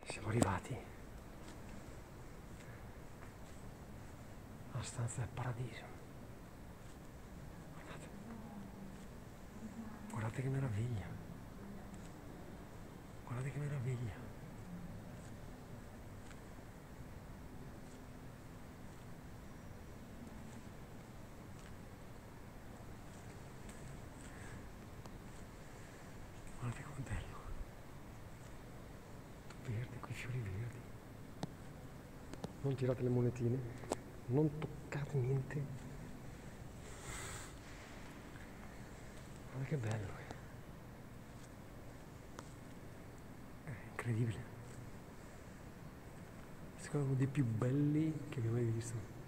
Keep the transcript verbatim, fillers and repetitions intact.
Siamo arrivati alla stanza del paradiso. Guardate, guardate che meraviglia. Guardate che meraviglia. Guardate com'è bello. Tutto verde, quei fiori verdi. Non tirate le monetine, non toccate niente. Guarda che bello. È incredibile. Questo è uno dei più belli che abbiamo mai visto.